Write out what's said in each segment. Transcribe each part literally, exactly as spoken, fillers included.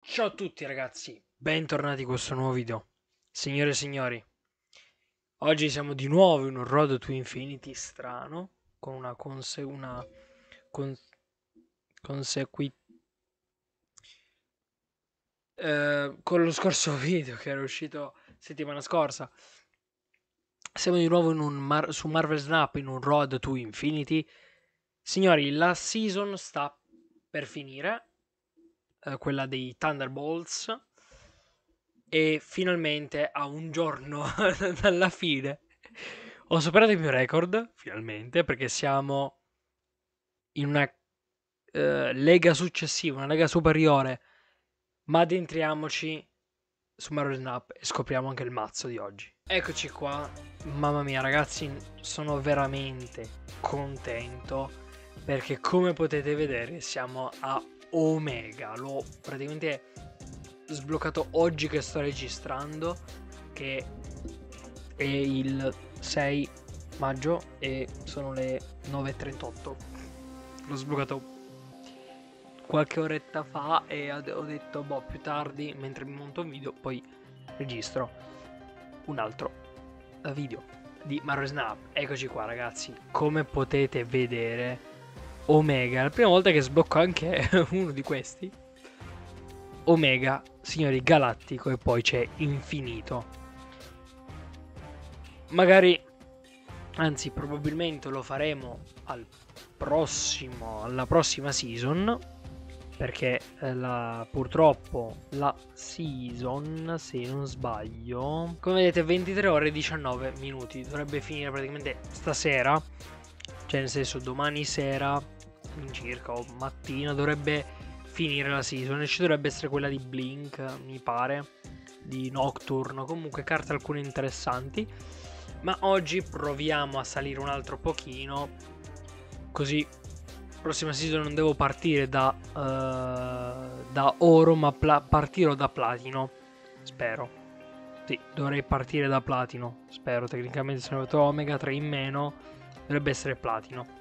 Ciao a tutti ragazzi, bentornati in questo nuovo video. Signore e signori, oggi siamo di nuovo in un Road to Infinity strano, con una conse... una... Con... consequi... eh, con lo scorso video che era uscito settimana scorsa. Siamo di nuovo in un Mar- su Marvel Snap in un Road to Infinity. Signori, la season sta per finire, eh, quella dei Thunderbolts. E finalmente a un giorno dalla fine ho superato il mio record, finalmente, perché siamo in una eh, lega successiva, una lega superiore, ma addentriamoci su Marvel Snap e scopriamo anche il mazzo di oggi. Eccoci qua, mamma mia ragazzi, sono veramente contento perché come potete vedere siamo a Omega, l'ho praticamente sbloccato oggi che sto registrando, che è il sei maggio e sono le nove e trentotto. L'ho sbloccato qualche oretta fa e ho detto boh, più tardi mentre mi monto un video poi registro un altro video di Marvel Snap. Eccoci qua ragazzi, come potete vedere Omega, la prima volta che sblocco anche uno di questi. Omega, signori, galattico, e poi c'è infinito. Magari, anzi probabilmente lo faremo al prossimo, alla prossima season, perché eh, la, purtroppo la season, se non sbaglio, come vedete ventitré ore e diciannove minuti, dovrebbe finire praticamente stasera, cioè nel senso domani sera in circa o mattina dovrebbe finire la season e ci dovrebbe essere quella di Blink, mi pare, di Nocturne, comunque carte alcune interessanti. Ma oggi proviamo a salire un altro pochino, così prossima season non devo partire da, uh, da oro, ma partirò da platino, spero. Sì, dovrei partire da platino, spero. Tecnicamente se ne ho avuto omega tre in meno, dovrebbe essere platino.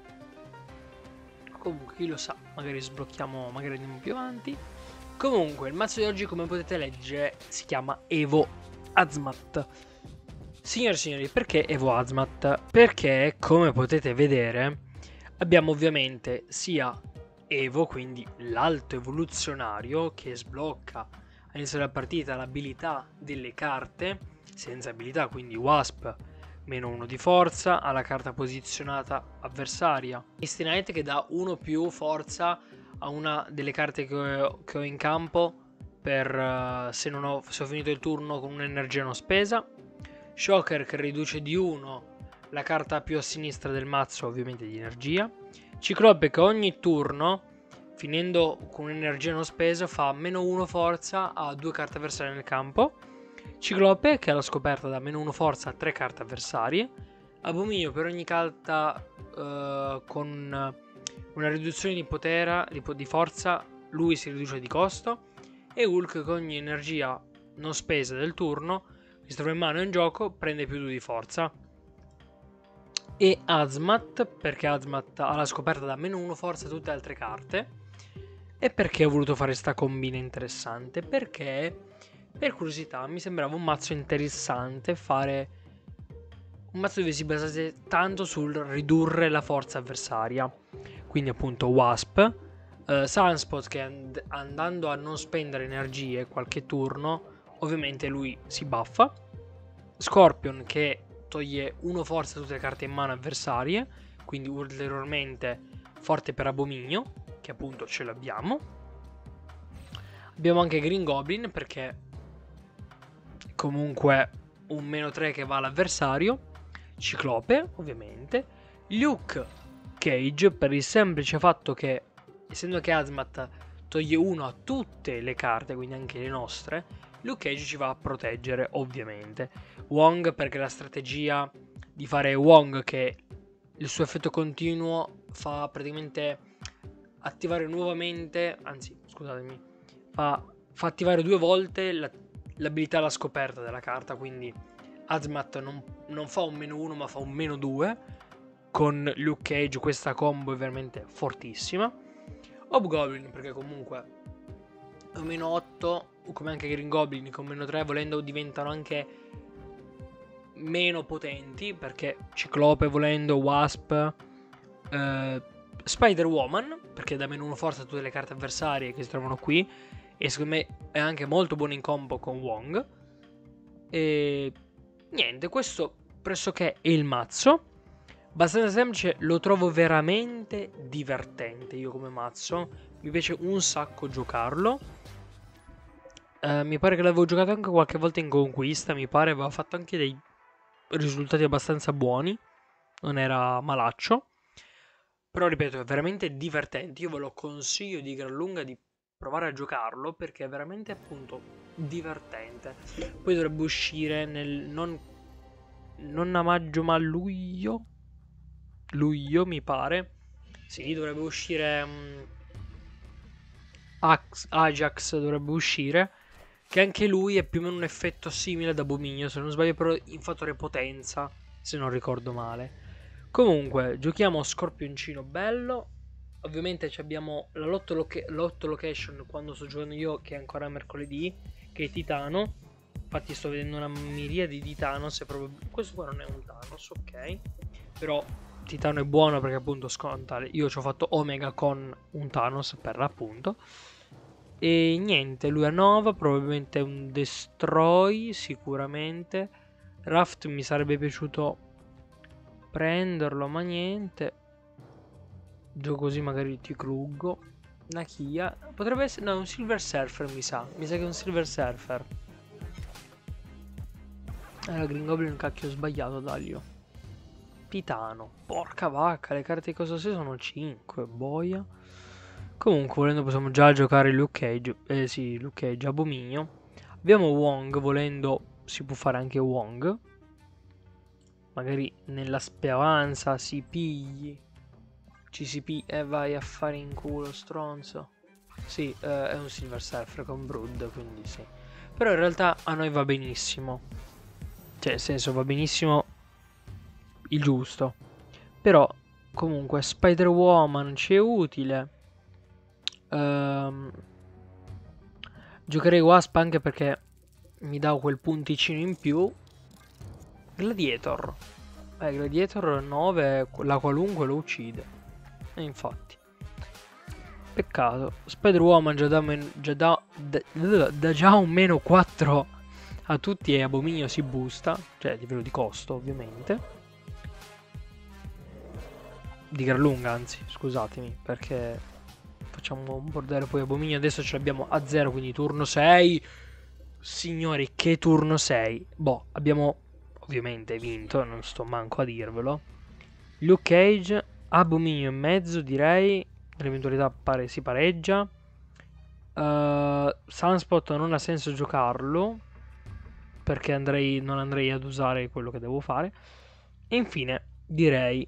Comunque chi lo sa, magari sblocchiamo, magari andiamo più avanti. Comunque il mazzo di oggi, come potete leggere, si chiama Evo Azmat. Signore e signori, perché Evo Azmat? Perché, come potete vedere, abbiamo ovviamente sia Evo, quindi l'alto evoluzionario che sblocca all'inizio della partita l'abilità delle carte, senza abilità, quindi Wasp, meno uno di forza, alla carta posizionata avversaria. Misty Knight che dà uno più forza a una delle carte che ho, che ho in campo per uh, se, non ho, se ho finito il turno con un'energia non spesa. Shocker che riduce di uno la carta più a sinistra del mazzo, ovviamente di energia. Ciclope che ogni turno, finendo con un'energia non spesa, fa meno uno forza a due carte avversarie nel campo. Ciclope che alla scoperta dà meno uno forza a tre carte avversarie. Abominio per ogni carta uh, con una riduzione di potere, di, di forza, lui si riduce di costo. E Hulk che ogni energia non spesa del turno si trova in mano e in gioco, prende più due di forza. E Azmat, perché Azmat alla scoperta da meno uno forza a tutte le altre carte. E perché ho voluto fare sta combina interessante? Perché, per curiosità, mi sembrava un mazzo interessante fare un mazzo dove si basasse tanto sul ridurre la forza avversaria. Quindi appunto Wasp, uh, Sunspot che and- andando a non spendere energie qualche turno, ovviamente lui si buffa. Scorpion che toglie uno forza a tutte le carte in mano avversarie, quindi ulteriormente forte per Abominio, che appunto ce l'abbiamo. Abbiamo anche Green Goblin perché comunque un meno tre che va all'avversario. Ciclope, ovviamente. Luke Cage per il semplice fatto che, essendo che Azmat toglie uno a tutte le carte, quindi anche le nostre, Luke Cage ci va a proteggere, ovviamente. Wong perché la strategia di fare Wong, che il suo effetto continuo fa praticamente attivare nuovamente, anzi scusatemi, fa, fa attivare due volte la, l'abilità alla scoperta della carta, quindi Azmat non, non fa un meno uno ma fa un meno due. Con Luke Cage questa combo è veramente fortissima. Hobgoblin perché comunque un meno otto, come anche Green Goblin con meno tre, volendo diventano anche meno potenti, perché Ciclope volendo, Wasp, eh, Spider-Woman, perché da meno uno forza tutte le carte avversarie che si trovano qui, e secondo me è anche molto buono in combo con Wong. E niente, questo pressoché è il mazzo. Abbastanza semplice, lo trovo veramente divertente io come mazzo, mi piace un sacco giocarlo. Uh, mi pare che l'avevo giocato anche qualche volta in conquista, mi pare aveva fatto anche dei risultati abbastanza buoni, non era malaccio. Però ripeto, è veramente divertente, io ve lo consiglio di gran lunga di provare a giocarlo perché è veramente appunto divertente. Poi dovrebbe uscire nel non, non a maggio ma a luglio, luglio mi pare. Sì, dovrebbe uscire um, Ax, Ajax dovrebbe uscire, che anche lui è più o meno un effetto simile ad Abominio, se non sbaglio, però in fattore potenza, se non ricordo male. Comunque, giochiamo Scorpioncino bello. Ovviamente abbiamo la lotto, loca lotto location quando sto giocando io, che è ancora mercoledì, che è Titano. Infatti sto vedendo una miriade di Thanos. Questo qua non è un Thanos, ok. Però Titano è buono perché appunto sconta. Io ci ho fatto Omega con un Thanos per l'appunto. E niente, lui ha Nova, probabilmente un Destroy, sicuramente. Raft mi sarebbe piaciuto prenderlo, ma niente. Gioco così magari ti cruggo. Nakia. Potrebbe essere... no, un Silver Surfer mi sa. Mi sa che è un Silver Surfer. Era Green Goblin, cacchio, ho sbagliato, Daglio. Titano. Porca vacca, le carte di cosa sei sono cinque. Boia. Comunque, volendo possiamo già giocare Luke Cage. Eh sì, Luke Cage, Abominio. Abbiamo Wong, volendo si può fare anche Wong. Magari nella speranza si pigli. Ci si pigli e vai a fare in culo, stronzo. Sì, eh, è un Silver Surfer con Brood, quindi sì. Però in realtà a noi va benissimo. Cioè, nel senso, va benissimo il giusto. Però, comunque, Spider-Woman ci è utile. Um, giocherei Wasp anche perché mi dà quel punticino in più. Gladiator. Eh, Gladiator nove, la qualunque lo uccide. E infatti. Peccato. Spider-Woman già da, già da, da, da già un meno quattro a tutti e Abominio si boosta. Cioè, a livello di costo, ovviamente. Di gran lunga, anzi, scusatemi, perché facciamo un bordello. Poi Abominio adesso ce l'abbiamo a zero, quindi turno sei. Signori, che turno sei. Boh, abbiamo ovviamente vinto, non sto manco a dirvelo. Luke Cage, Abominio in mezzo, direi. Nell'eventualità pare si pareggia. uh, Sunspot non ha senso giocarlo, perché andrei, non andrei ad usare quello che devo fare. E infine direi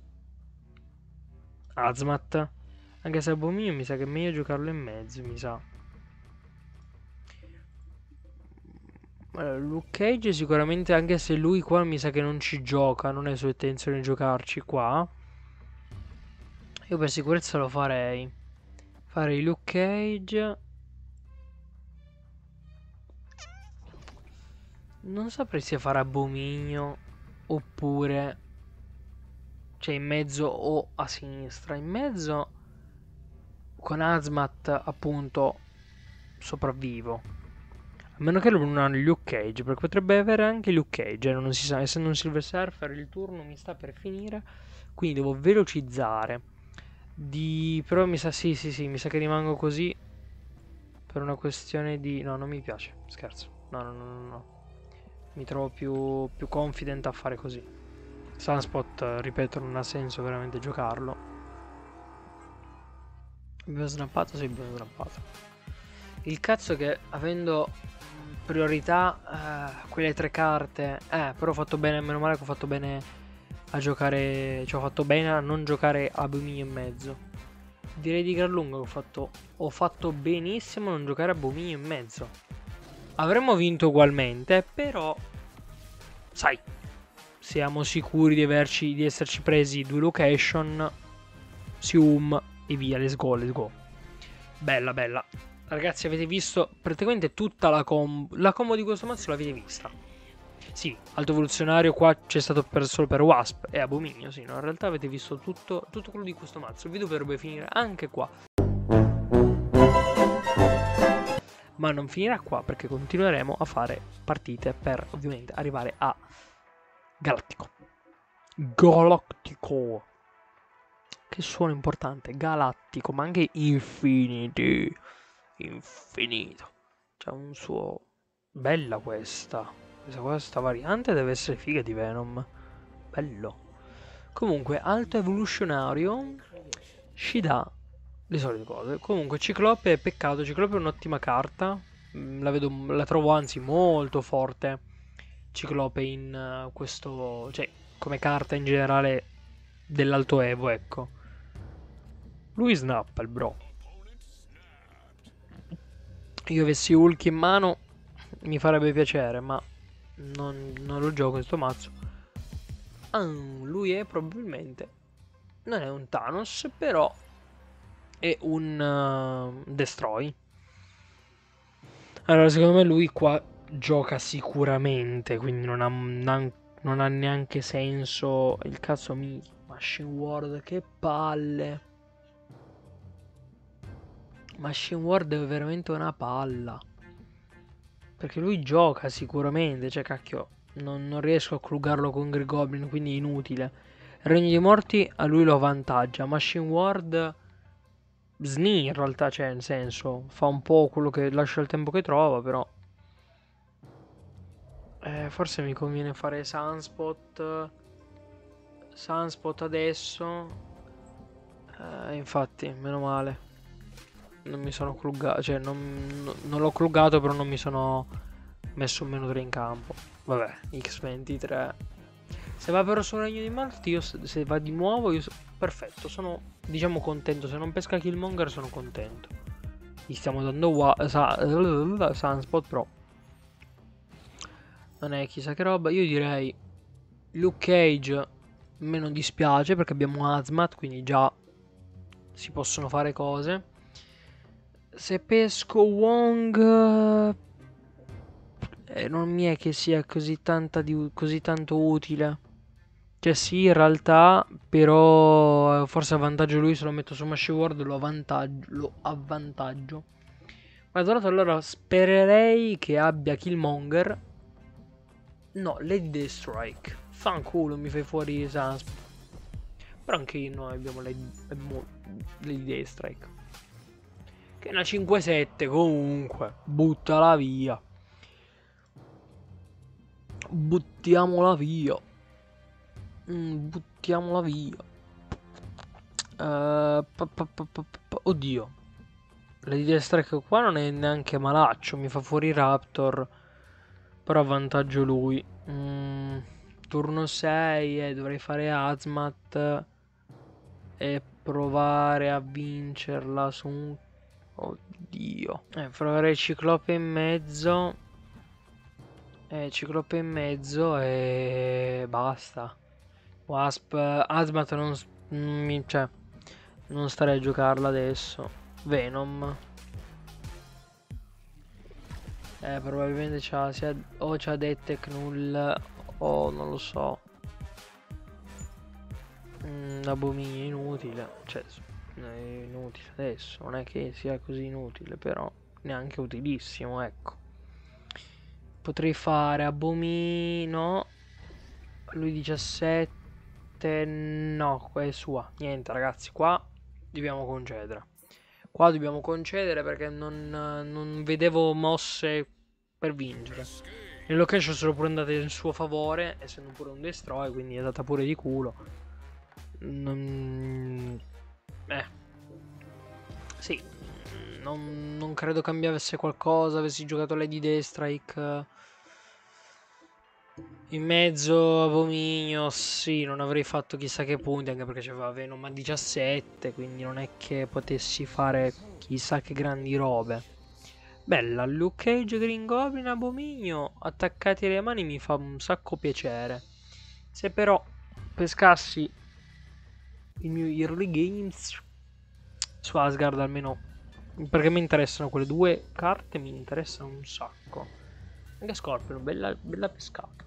Azmat. Anche se Abominio mi sa che è meglio giocarlo in mezzo, mi sa. Allora, Luke Cage sicuramente, anche se lui qua mi sa che non ci gioca, non è sua intenzione di giocarci qua. Io per sicurezza lo farei. Farei Luke Cage. Non saprei se fare Abominio oppure, cioè in mezzo o a sinistra. In mezzo con Azmat appunto sopravvivo. A meno che non ha Luke Cage, perché potrebbe avere anche Luke Cage, eh, non si sa, essendo un Silver Surfer il turno mi sta per finire, quindi devo velocizzare. Di... però mi sa, sì sì sì, mi sa che rimango così per una questione di... no, non mi piace, scherzo, no no no no, no. Mi trovo più, più confident a fare così. Sunspot, ripeto, non ha senso veramente giocarlo. Abbiamo snappato? Sì, abbiamo snappato. Il cazzo che avendo priorità eh, quelle tre carte, eh, però ho fatto bene, meno male che ho fatto bene a giocare, cioè ho fatto bene a non giocare Abominio in mezzo. Direi di gran lunga ho fatto, ho fatto benissimo a non giocare Abominio in mezzo. Avremmo vinto ugualmente, però sai, siamo sicuri di, averci, di esserci presi due location, Sium e via, let's go, let's go. Bella, bella. Ragazzi, avete visto praticamente tutta la combo. La combo di questo mazzo l'avete vista. Sì, alto evoluzionario qua c'è stato per, solo per Wasp e Abominio, sì, no, in realtà avete visto tutto, tutto quello di questo mazzo. Il video dovrebbe finire anche qua. Ma non finirà qua perché continueremo a fare partite per ovviamente arrivare a Galattico. Galattico. Che suono importante, Galattico, ma anche Infinity. Infinito. C'è un suo... Bella questa. Questa, questa variante deve essere figa di Venom. Bello. Comunque, alto evoluzionario ci dà le solite cose. Comunque, Ciclope è peccato. Ciclope è un'ottima carta. La, vedo, la trovo anzi molto forte. Ciclope in uh, questo... Cioè, come carta in generale dell'alto evo, ecco. Lui snappa il bro. Io avessi Hulk in mano mi farebbe piacere, ma non, non lo gioco in sto mazzo. Ah, lui è probabilmente... Non è un Thanos, però è un uh, Destroy. Allora, secondo me lui qua gioca sicuramente, quindi non ha, non, non ha neanche senso. Il cazzo mi... Machine World, che palle. Machine World è veramente una palla. Perché lui gioca sicuramente, cioè cacchio, non, non riesco a clugarlo con Green Goblin, quindi è inutile. Regno dei Morti a lui lo avvantaggia. Machine World sni in realtà, c'è, cioè, nel senso, fa un po' quello che lascia il tempo che trova, però... Eh, forse mi conviene fare Sunspot. Sunspot adesso. Eh, infatti, meno male. Non mi sono clugato, cioè non, non, non l'ho clugato, però non mi sono messo un meno tre in campo. Vabbè, X ventitré. Se va però sul Regno dei Morti, io se va di nuovo, io perfetto, sono diciamo contento. Se non pesca Killmonger sono contento. Gli stiamo dando sa, Sunspot, però non è chissà che roba. Io direi Luke Cage me non dispiace perché abbiamo Azmat, quindi già si possono fare cose. Se pesco Wong eh, non mi è che sia così, tanta di, così tanto utile. Cioè sì, in realtà, però forse avvantaggio lui se lo metto su Machine World, lo avvantaggio. Lo avvantaggio. Guarda, allora spererei che abbia Killmonger. No, Lady Deathstrike. Fanculo, mi fai fuori Sunspot. Però anche noi abbiamo Lady, Lady Deathstrike. Che è una cinque sette comunque. Buttala via. Buttiamola via. Mm, buttiamola via. Uh, pa, pa, pa, pa, pa. Oddio. Lady Deathstrike qua non è neanche malaccio. Mi fa fuori Raptor. Però avvantaggio lui. Mm, turno sei. Eh, dovrei fare Azmat. E provare a vincerla su un... Oddio. Eh, provare Ciclope in mezzo. Eh, Ciclope in mezzo e basta. Wasp, Azmat non, non mi, cioè, non starei a giocarla adesso. Venom. Eh, probabilmente c'ha sia, o c'ha Detec null o non lo so. Mm, Abominio inutile. Cioè, è inutile adesso. Non è che sia così inutile, però neanche utilissimo, ecco. Potrei fare Abomino. Lui diciassette. No, qua è sua. Niente ragazzi, qua dobbiamo concedere. Qua dobbiamo concedere perché non, non vedevo mosse per vincere. Le location sono pure andate in suo favore, essendo pure un destroy, quindi è andata pure di culo. Non... Eh. Sì. Non, non credo cambiasse qualcosa, avessi giocato Lady Deathstrike in mezzo a Abominio, sì, non avrei fatto chissà che punti, anche perché c'aveva Venom a diciassette, quindi non è che potessi fare chissà che grandi robe. Bella, Luke Cage, Green Goblin, Abominio, attaccati alle mani mi fa un sacco piacere. Se però pescassi il mio early games su Asgard almeno Perché mi interessano quelle due carte, mi interessano un sacco. Anche Scorpion, bella, bella pescata.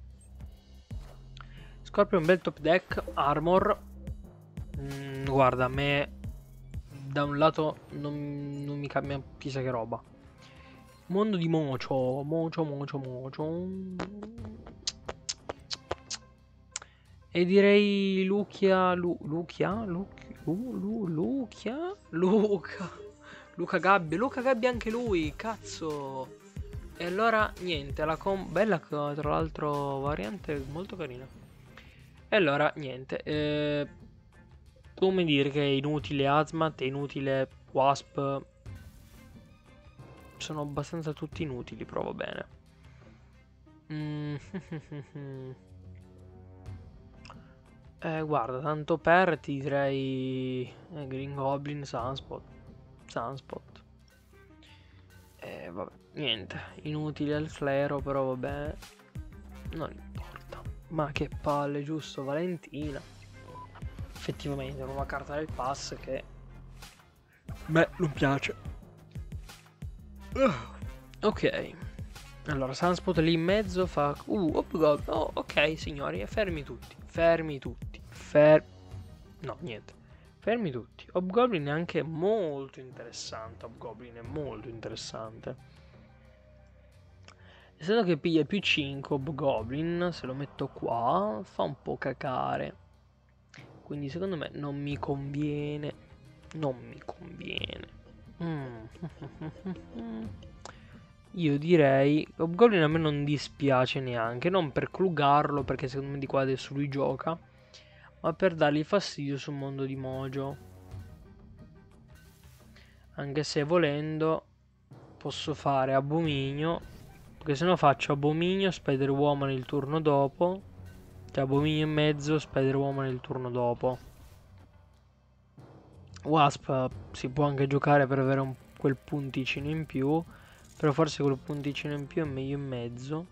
Scorpion, bel top deck, armor. Mm, guarda, a me da un lato non, non mi cambia chissà che roba. Mondo di Mocio, Mocio, Mocio, Mocio. E direi Lucia, Lu, Lucia, Lu, Lu, Lu, Lucia, Luca, Luca Gabbia, Luca Gabbia anche lui, cazzo. E allora niente, la com bella tra l'altro variante molto carina. E allora niente, eh, come dire che è inutile Azmat, è inutile Wasp, sono abbastanza tutti inutili, provo bene. Mm. Eh, guarda, tanto per ti direi eh, Green Goblin, Sunspot. Sunspot. Eh, vabbè, niente. Inutile il flero, però vabbè. Non importa. Ma che palle, giusto? Valentina. Effettivamente, è una carta del pass che... Beh, non piace. Uh, ok. Allora, Sunspot lì in mezzo fa... Uh, op, go. Oh, ok, signori, fermi tutti. Fermi tutti. Fer... No, niente. Fermi tutti. Hobgoblin è anche molto interessante. Hobgoblin è molto interessante. Essendo che piglia più cinque Hobgoblin, se lo metto qua, fa un po' cacare. Quindi secondo me non mi conviene. Non mi conviene. Mm. Io direi... Hobgoblin a me non dispiace neanche. Non per clugarlo, perché secondo me di qua adesso lui gioca, ma per dargli fastidio sul mondo di Mojo. Anche se volendo posso fare Abominio, perché se no faccio Abominio, Spider-Woman il turno dopo, cioè Abominio in mezzo, Spider-Woman il turno dopo. Wasp si può anche giocare per avere un, quel punticino in più, però forse quel punticino in più è meglio in mezzo.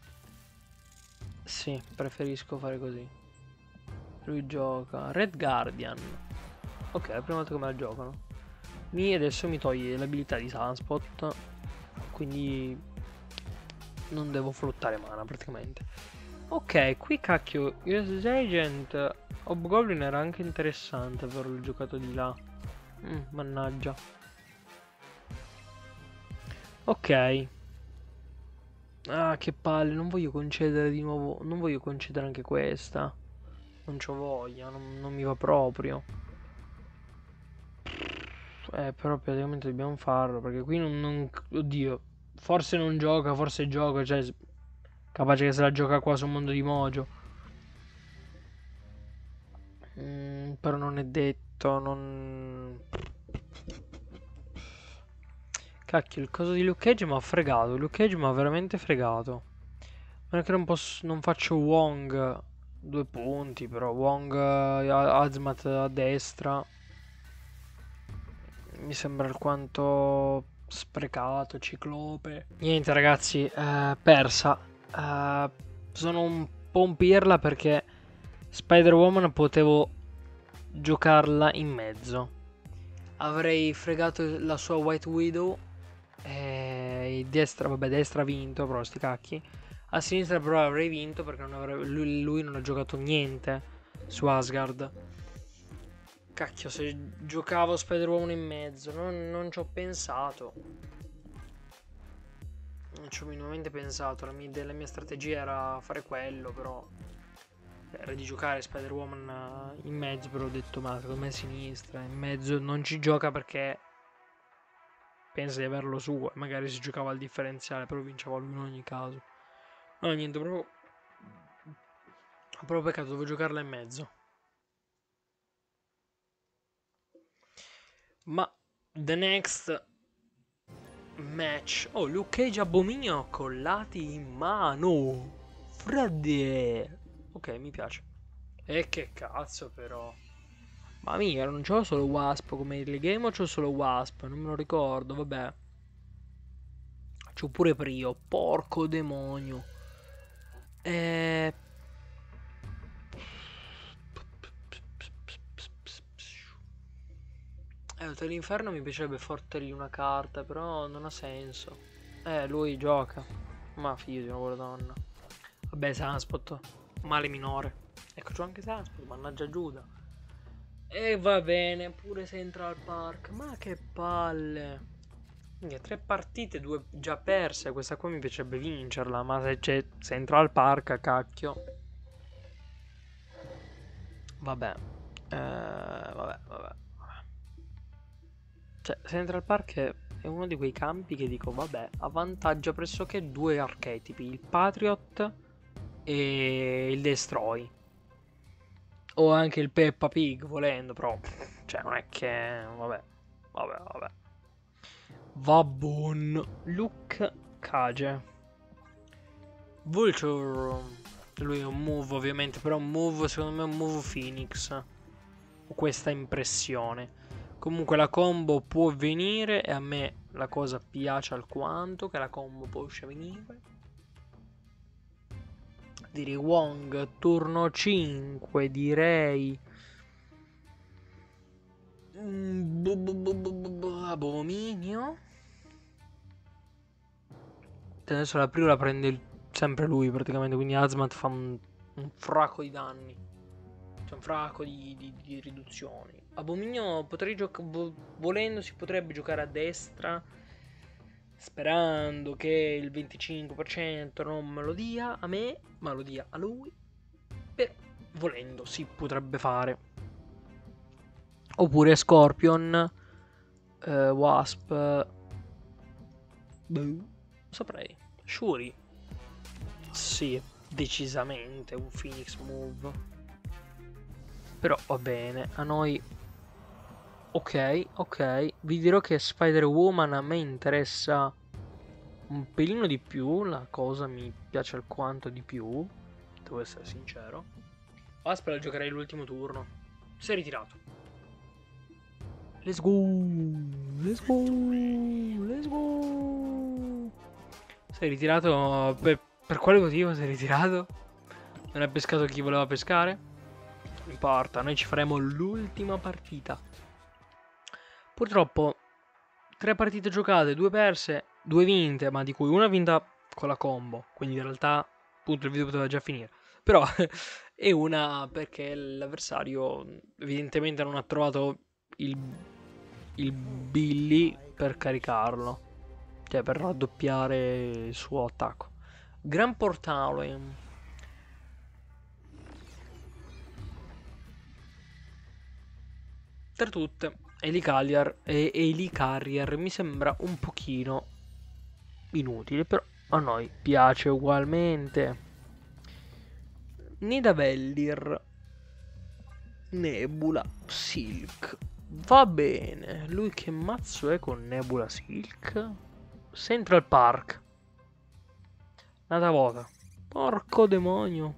Sì, preferisco fare così. Lui gioca Red Guardian. Ok, è la prima volta che me la giocano. Mi adesso mi toglie l'abilità di Sunspot, quindi non devo flottare mana praticamente. Ok, qui cacchio, U S Agent, Hobgoblin era anche interessante averlo giocato di là. Mm, mannaggia. Ok. Ah, che palle, non voglio concedere di nuovo, non voglio concedere anche questa. Non c'ho voglia, non, non mi va proprio. Eh, però praticamente dobbiamo farlo, perché qui non, non... Oddio, forse non gioca, forse gioca, cioè... Capace che se la gioca qua sul mondo di Mojo. Mm, però non è detto, non... Cacchio, il coso di Luke Cage mi ha fregato, Luke Cage mi ha veramente fregato. Non è che non posso... non faccio Wong, due punti, però Wong, eh, Azmat a destra. Mi sembra alquanto sprecato, ciclope. Niente ragazzi, eh, persa. Eh, sono un po' un pirla perché Spider-Woman potevo giocarla in mezzo. Avrei fregato la sua White Widow. E destra, vabbè, destra ha vinto, però sti cacchi. A sinistra però avrei vinto perché non avrebbe, lui, lui non ha giocato niente su Asgard. Cacchio, se giocavo Spider-Woman in mezzo, non, non ci ho pensato. Non ci ho minimamente pensato. La mia, la mia strategia era fare quello, però era di giocare Spider-Woman in mezzo, però ho detto ma secondo me a sinistra, in mezzo non ci gioca perché pensa di averlo suo e magari si giocava al differenziale, però vinceva lui in ogni caso. No, niente, proprio... proprio peccato, devo giocarla in mezzo. Ma the next match. Oh, Luke Cage e Abominio collati in mano. Freddy. Ok, mi piace. E che cazzo però. Ma mica, non c'ho solo Wasp come early game o c'ho solo Wasp? Non me lo ricordo, vabbè. C'ho pure Prio, porco demonio. Eh... Eh, Hotel Inferno mi piacerebbe fortergli una carta, però non ha senso. Eh, lui gioca. Ma figlio di una buona donna. Vabbè, Sunspot. Male minore. Ecco, c'ho anche Sunspot, mannaggia Giuda. E va bene, pure Central Park. Ma che palle. Quindi tre partite, due già perse. Questa qua mi piacerebbe vincerla. Ma se c'è Central Park, cacchio. Vabbè. Eh, vabbè, vabbè. Cioè, Central Park è, è uno di quei campi che dico, vabbè, avvantaggia pressoché due archetipi, il Patriot e il Destroy. O anche il Peppa Pig, volendo, però, cioè, non è che, vabbè, vabbè, vabbè. Vabbon, Luke Cage. Vulture, lui è un move ovviamente, però un move, secondo me è un move Phoenix. Ho questa impressione. Comunque la combo può venire e a me la cosa piace alquanto che la combo possa venire. Direi Wong, turno cinque, direi... Abominio. Adesso la prima la prende il... sempre lui praticamente, quindi Azmat fa un, un fracco di danni. C'è un fracco di, di, di riduzioni. Abominio potrei giocare, volendo si potrebbe giocare a destra, sperando che il venticinque per cento non me lo dia a me, ma lo dia a lui. Però volendo si potrebbe fare. Oppure Scorpion, eh, Wasp, boh, saprei. Shuri, sì, decisamente un Phoenix move. Però va bene, a noi... Ok, ok, vi dirò che Spider-Woman a me interessa un pelino di più, la cosa mi piace alquanto di più, devo essere sincero. Wasp la giocherei l'ultimo turno, si è ritirato. Let's go, let's go, let's go. Si è ritirato, per, per quale motivo si è ritirato? Non ha pescato chi voleva pescare? Non importa, noi ci faremo l'ultima partita. Purtroppo tre partite giocate, due perse, due vinte, ma di cui una vinta con la combo, quindi in realtà appunto il video poteva già finire. Però è una perché l'avversario evidentemente non ha trovato il, il Billy per caricarlo, cioè per raddoppiare il suo attacco. Gran portale. Tra tutte, Elicarrier e Elicarrier mi sembra un pochino inutile, però a noi piace ugualmente. Nidavellir, Nebula, Silk. Va bene, lui che mazzo è con Nebula Silk? Central Park. Nata vuota. Porco demonio.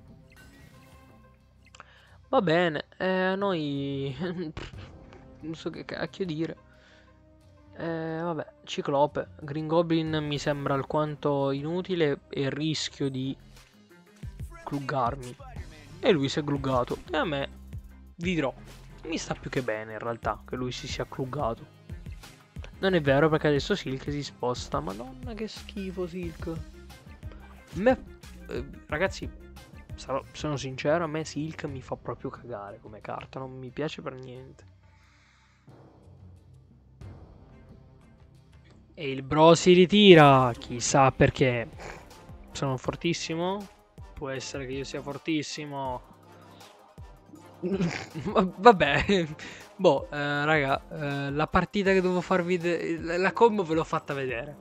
Va bene, eh, a noi... non so che cacchio dire. Eh, vabbè, Ciclope. Green Goblin mi sembra alquanto inutile e rischio di gluggarmi. E lui si è gluggato. E a me, vi dirò, mi sta più che bene in realtà che lui si sia gluggato. Non è vero perché adesso Silk si sposta. Madonna che schifo Silk. Me, eh, ragazzi, sarò, sono sincero, a me Silk mi fa proprio cagare come carta. Non mi piace per niente. E il bro si ritira, chissà perché. Sono fortissimo? Può essere che io sia fortissimo. Vabbè, boh, eh, raga, eh, la partita che dovevo farvi, la combo ve l'ho fatta vedere.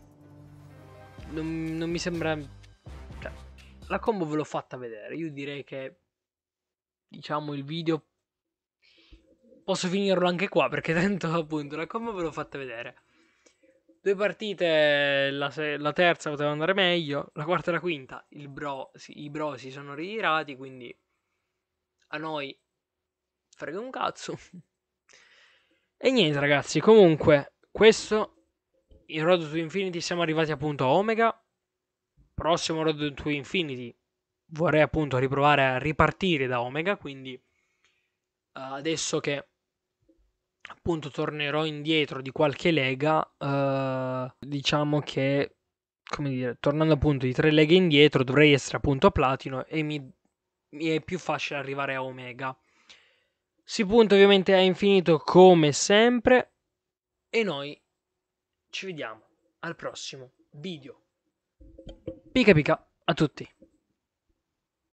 Non, non mi sembra, cioè, la combo ve l'ho fatta vedere. Io direi che, diciamo, il video posso finirlo anche qua perché tanto appunto la combo ve l'ho fatta vedere. Due partite, la, la terza poteva andare meglio, la quarta e la quinta il bro, sì, i bro si sono ritirati, quindi a noi frega un cazzo. E niente ragazzi, comunque questo, in Road to Infinity siamo arrivati appunto a Omega. Prossimo Road to Infinity vorrei appunto riprovare a ripartire da Omega, quindi uh, adesso che appunto tornerò indietro di qualche lega, eh, diciamo che, come dire, tornando appunto di tre leghe indietro, dovrei essere appunto a platino e mi, mi è più facile arrivare a omega. Si punta ovviamente a infinito come sempre e noi ci vediamo al prossimo video. Pica pica a tutti.